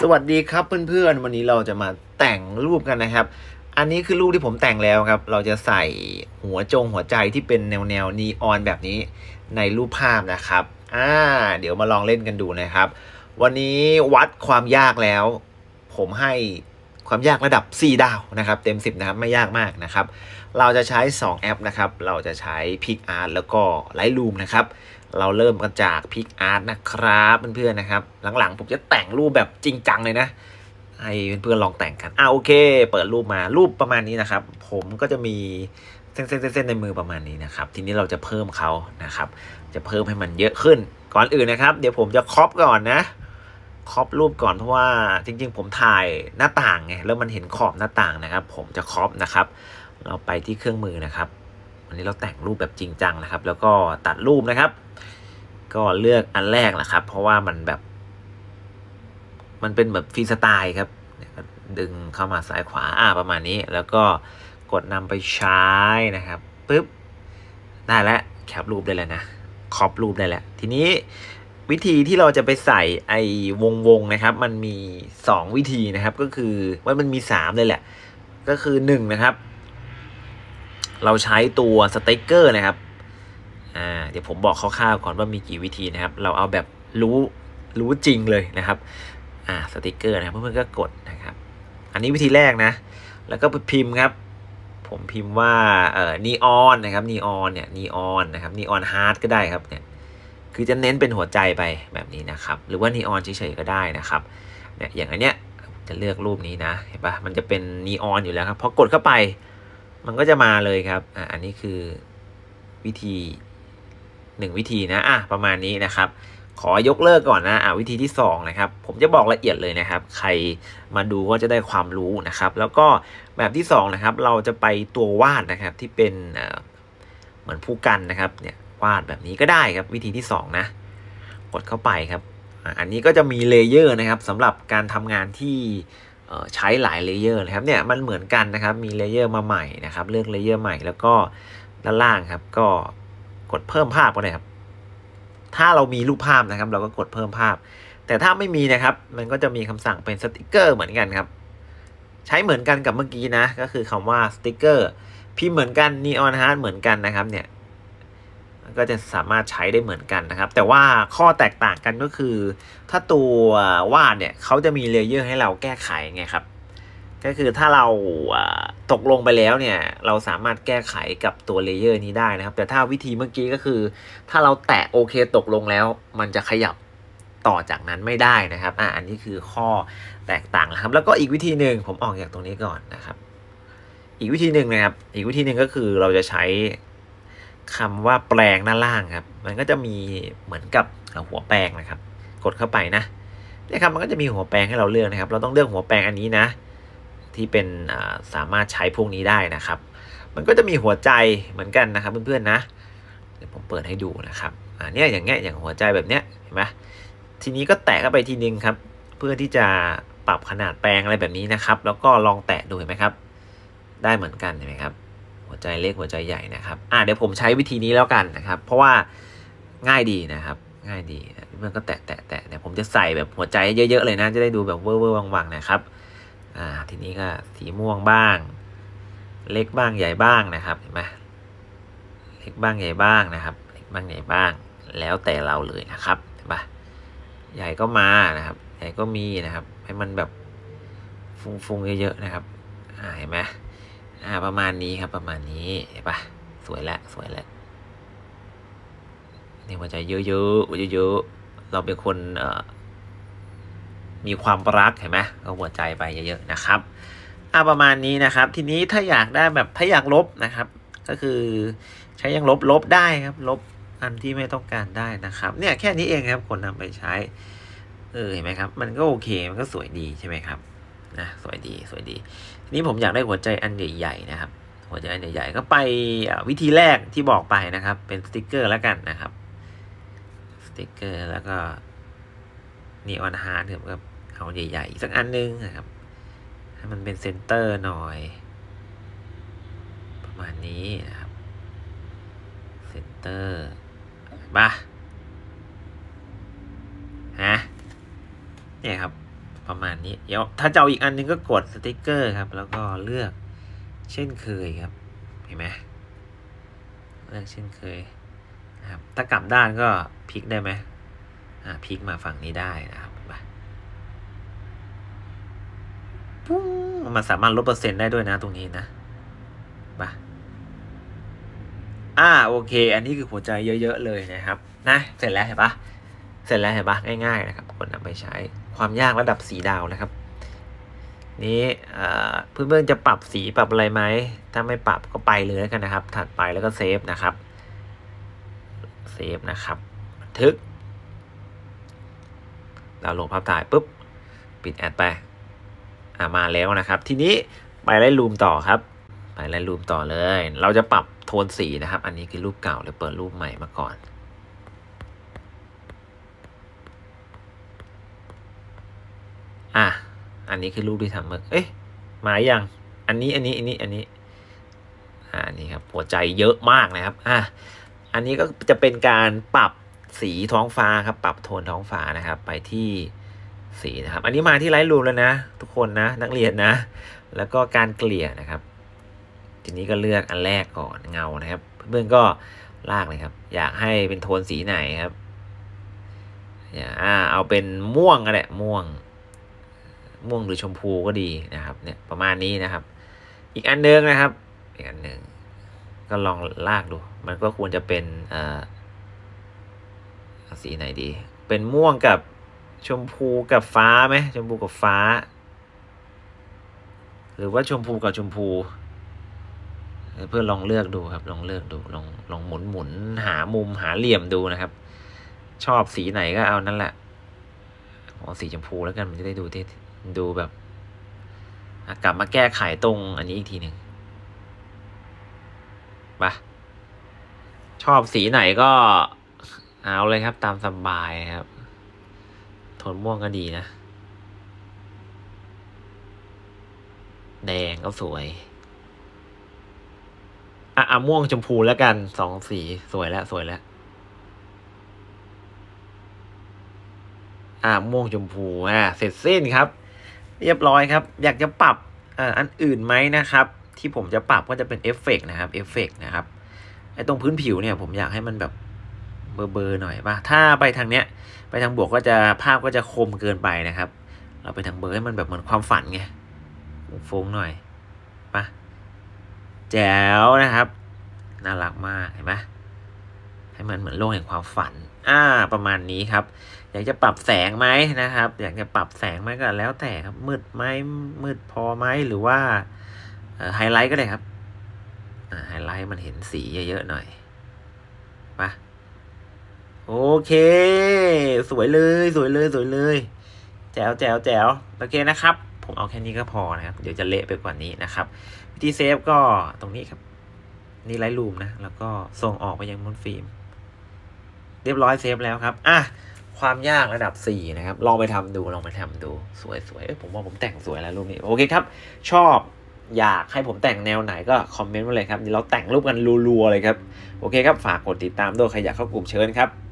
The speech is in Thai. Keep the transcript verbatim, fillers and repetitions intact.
สวัสดีครับเพื่อนๆวันนี้เราจะมาแต่งรูปกันนะครับอันนี้คือรูปที่ผมแต่งแล้วครับเราจะใส่หัวจงหัวใจที่เป็นแนวแนวนีออนแบบนี้ในรูปภาพนะครับอ่าเดี๋ยวมาลองเล่นกันดูนะครับวันนี้วัดความยากแล้วผมให้ความยากระดับสี่ดาวนะครับเต็มสิบนะครับไม่ยากมากนะครับเราจะใช้สองแอปนะครับเราจะใช้ PicArt แล้วก็ Lightroom นะครับเราเริ่มกันจาก PicArt นะครับเพื่อนๆนะครับหลังๆผมจะแต่งรูปแบบจริงจังเลยนะให้เพื่อนๆลองแต่งกันอ่าโอเคเปิดรูปมารูปประมาณนี้นะครับผมก็จะมีเส้นๆๆในมือประมาณนี้นะครับทีนี้เราจะเพิ่มเขานะครับจะเพิ่มให้มันเยอะขึ้นก่อนอื่นนะครับเดี๋ยวผมจะครอปก่อนนะครอปรูปก่อนเพราะว่าจริงๆผมถ่ายหน้าต่างไงแล้วมันเห็นขอบหน้าต่างนะครับผมจะครอปนะครับเราไปที่เครื่องมือนะครับวันนี้เราแต่งรูปแบบจริงจังนะครับแล้วก็ตัดรูปนะครับก็เลือกอันแรกนะครับเพราะว่ามันแบบมันเป็นแบบฟรีสไตล์ครับดึงเข้ามาซ้ายขวาอ่าประมาณนี้แล้วก็กดนำไปใช้นะครับปึ๊บได้แล้วแคปรูปได้แล้วนะครอปรูปได้แล้วทีนี้วิธีที่เราจะไปใส่ไอ้วงวงนะครับมันมีสองวิธีนะครับก็คือว่ามันมีสามเลยแหละก็คือหนึ่งนะครับเราใช้ตัวสติ๊กเกอร์นะครับอ่าเดี๋ยวผมบอกคร่าวๆก่อนว่ามีกี่วิธีนะครับเราเอาแบบรู้รู้จริงเลยนะครับอ่าสติ๊กเกอร์นะครับเพื่อนๆก็กดนะครับอันนี้วิธีแรกนะแล้วก็ไปพิมพ์ครับผมพิมพ์ว่าเอ่อนีออนนะครับนีออนเนี่ยนีออนนะครับนีออนฮาร์ดก็ได้ครับเนี่ยคือจะเน้นเป็นหัวใจไปแบบนี้นะครับหรือว่านีออนเฉยๆก็ได้นะครับเนี่ยอย่างอันเนี้ยจะเลือกรูปนี้นะเห็นปะมันจะเป็นนีออนอยู่แล้วครับพอกดเข้าไปมันก็จะมาเลยครับอ่าอันนี้คือวิธีหนึ่งวิธีนะอ่ะประมาณนี้นะครับขอยกเลิกก่อนนะอ่ะวิธีที่สองนะครับผมจะบอกละเอียดเลยนะครับใครมาดูก็จะได้ความรู้นะครับแล้วก็แบบที่สองนะครับเราจะไปตัววาดนะครับที่เป็นเอ่อเหมือนผู้กันนะครับเนี่ยวาดแบบนี้ก็ได้ครับวิธีที่สองนะกดเข้าไปครับอันนี้ก็จะมีเลเยอร์นะครับสำหรับการทำงานที่ใช้หลายเลเยอร์นะครับเนี่ยมันเหมือนกันนะครับมีเลเยอร์มาใหม่นะครับเลือกเลเยอร์ใหม่แล้วก็ด้านล่างครับก็กดเพิ่มภาพก็ได้ครับถ้าเรามีรูปภาพนะครับเราก็กดเพิ่มภาพแต่ถ้าไม่มีนะครับมันก็จะมีคำสั่งเป็นสติกเกอร์เหมือนกันครับใช้เหมือนกันกับเมื่อกี้นะก็คือคำว่าสติกเกอร์พิมพ์เหมือนกัน Neon Heart เหมือนกันนะครับเนี่ยก็จะสามารถใช้ได้เหมือนกันนะครับแต่ว่าข้อแตกต่างกันก็คือถ้าตัววาดเนี่ยเขาจะมีเลเยอร์ให้เราแก้ไขไงครับก็คือถ้าเราตกลงไปแล้วเนี่ยเราสามารถแก้ไขกับตัวเลเยอร์นี้ได้นะครับแต่ถ้าวิธีเมื่อกี้ก็คือถ้าเราแตะโอเคตกลงแล้วมันจะขยับต่อจากนั้นไม่ได้นะครับอ่ะอันนี้คือข้อแตกต่างนะครับแล้วก็อีกวิธีหนึ่งผมออกจากตรงนี้ก่อนนะครับอีกวิธีหนึ่งนะครับอีกวิธีหนึ่งก็คือเราจะใช้คำว่าแปลงด้านล่างครับมันก็จะมีเหมือนกับหัวแปลงนะครับกดเข้าไปนะนี่ครับมันก็จะมีหัวแปลงให้เราเลือกนะครับเราต้องเลือกหัวแปลงอันนี้นะที่เป็นสามารถใช้พวกนี้ได้นะครับมันก็จะมีหัวใจเหมือนกันนะครับเพื่อนๆนะเดี๋ยวผมเปิดให้ดูนะครับอันนี้อย่างเงี้ยอย่างหัวใจแบบเนี้ยเห็นไหมทีนี้ก็แตะเข้าไปทีนึงครับเพื่อที่จะปรับขนาดแปลงอะไรแบบนี้นะครับแล้วก็ลองแตะดูเห็นไหมครับได้เหมือนกันเห็นไหมครับหัวใจเล็กหัวใจใหญ่นะครับอ่าเดี๋ยวผมใช้วิธีนี้แล้วกันนะครับเพราะว่าง่ายดีนะครับง่ายดีเพื่อนก็แตะแตะแตะเนี่ยผมจะใส่แบบหัวใจเยอะๆเลยนะจะได้ดูแบบเวอร์เวอร์วังๆนะครับอ่าทีนี้ก็สีม่วงบ้างเล็กบ้างใหญ่บ้างนะครับเห็นไหมเล็กบ้างใหญ่บ้างนะครับเล็กบ้างใหญ่บ้างแล้วแต่เราเลยนะครับเห็นปะใหญ่ก็มานะครับใหญ่ก็มีนะครับให้มันแบบฟุ้งๆเยอะๆนะครับอ่าเห็นไหมอ่าประมาณนี้ครับประมาณนี้เห็นปะสวยแล้วสวยแล้วนี่หัวใจเยอะๆเยอะๆเราเป็นคนเอ่อมีความรักเห็นไหมก็หัวใจไปเยอะๆนะครับอ่าประมาณนี้นะครับทีนี้ถ้าอยากได้แบบถ้าอยากลบนะครับก็คือใช้ยังลบลบได้ครับลบอันที่ไม่ต้องการได้นะครับเนี่ยแค่นี้เองครับคนนำไปใช้เออเห็นไหมครับมันก็โอเคมันก็สวยดีใช่ไหมครับนะสวยดีสวยดีทีนี้ผมอยากได้หัวใจอันใหญ่ๆนะครับหัวใจอันใหญ่ๆก็ไปวิธีแรกที่บอกไปนะครับเป็นสติ๊กเกอร์แล้วกันนะครับสติ๊กเกอร์แล้วก็นีออนฮาร์ดครับเอาใหญ่ๆสักอันนึงนะครับให้มันเป็นเซนเตอร์หน่อยประมาณนี้นะครับเซนเตอร์บ้าฮะเนี่ยครับปประมาณนี้เดี๋ยวถ้าจะเอาอีกอันนึงก็กดสติ๊กเกอร์ครับแล้วก็เลือกเช่นเคยครับเห็นไหมเลือกเช่นเคยนะครับถ้ากลับด้านก็พลิกได้ไหมอ่าพลิกมาฝั่งนี้ได้นะครับปุ้งมันสามารถลดเปอร์เซ็นต์ได้ด้วยนะตรงนี้นะป่ะอ่าโอเคอันนี้คือหัวใจเยอะๆเลยนะครับนะเสร็จแล้วเห็นปะเสร็จแล้วเห็นปะง่ายๆนะครับกดนำไปใช้ความยากระดับสีดาวนะครับนี้เพื่อนๆจะปรับสีปรับอะไรไหมถ้าไม่ปรับก็ไปเลยแล้วกันนะครับถัดไปแล้วก็เซฟนะครับเซฟนะครับบันทึกดาวน์โหลดภาพถ่ายปุ๊บปิดแอดไปอ่ามาแล้วนะครับทีนี้ไปไล่รูมต่อครับไปไล่รูมต่อเลยเราจะปรับโทนสีนะครับอันนี้คือรูปเก่าเลยเปิดรูปใหม่มาก่อนอ่ะอันนี้คือรูปที่ทำเมื่อเอ๊ะมาอย่างอันนี้อันนี้อันนี้อันนี้อ่านี่ครับหัวใจเยอะมากนะครับอ่ะอันนี้ก็จะเป็นการปรับสีท้องฟ้าครับปรับโทนท้องฟ้านะครับไปที่สีนะครับอันนี้มาที่ไลท์รูมแล้วนะทุกคนนะนักเรียนนะแล้วก็การเกลี่ยนะครับทีนี้ก็เลือกอันแรกก่อนเงานะครับเพื่อนก็ลากเลยครับอยากให้เป็นโทนสีไหนครับอย่าอ่าเอาเป็นม่วงก็ได้ม่วงม่วงหรือชมพูก็ดีนะครับเนี่ยประมาณนี้นะครับอีกอันนึงนะครับอีกอันหนึ่งก็ลองลากดูมันก็ควรจะเป็นเอ่อสีไหนดีเป็นม่วงกับชมพูกับฟ้าไหมชมพูกับฟ้าหรือว่าชมพูกับชมพูเพื่อลองเลือกดูครับลองเลือกดูลองลองหมุนหมุนหามุมหาเหลี่ยมดูนะครับชอบสีไหนก็เอานั่นแหละเอาสีชมพูแล้วกันมันจะได้ดูที่ดูแบบกลับมาแก้ไขตรงอันนี้อีกทีหนึ่งปะชอบสีไหนก็เอาเลยครับตามสบายครับโทนม่วงก็ดีนะแดงก็สวยอ่ะอ่ะม่วงชมพูแล้วกันสองสีสวยแล้วสวยแล้วอ่ะม่วงชมพูอ่ะเสร็จสิ้นครับเรียบร้อยครับอยากจะปรับอ่าอันอื่นไหมนะครับที่ผมจะปรับก็จะเป็นเอฟเฟกต์นะครับเอฟเฟกต์นะครับไอ้ตรงพื้นผิวเนี่ยผมอยากให้มันแบบเบอร์เบอร์หน่อยป่ะถ้าไปทางเนี้ยไปทางบวกก็จะภาพก็จะคมเกินไปนะครับเราไปทางเบอร์ให้มันแบบเหมือนความฝันไงฟุ้งหน่อยป่ะแจ๋วนะครับน่ารักมากเห็นไหมให้มันเหมือนโลกแห่งความฝันอ่าประมาณนี้ครับอยากจะปรับแสงไหมนะครับอยากจะปรับแสงไหมก็แล้วแต่ครับมืดไหมมืดพอไหมหรือว่าไฮไลท์ก็ได้ครับไฮไลท์มันเห็นสีเยอะๆหน่อยป่ะโอเคสวยเลยสวยเลยสวยเลยแจ๋วแจ๋วแจ๋วโอเคนะครับผมเอาแค่นี้ก็พอนะครับเดี๋ยวจะเละไปกว่านี้นะครับวิธีเซฟก็ตรงนี้ครับนี่ไลท์รูมนะแล้วก็ส่งออกไปยังบนฟิล์มเรียบร้อยเซฟแล้วครับอ่ะความยากระดับสี่นะครับลองไปทำดูลองไปทำดูสวยๆผมว่าผมแต่งสวยแล้วรูปนี้โอเคครับชอบอยากให้ผมแต่งแนวไหนก็คอมเมนต์มาเลยครับเดี๋ยวเราแต่งรูปกันรัวๆเลยครับโอเคครับฝากกดติดตามด้วยใครอยากเข้ากลุ่มเชิญครับ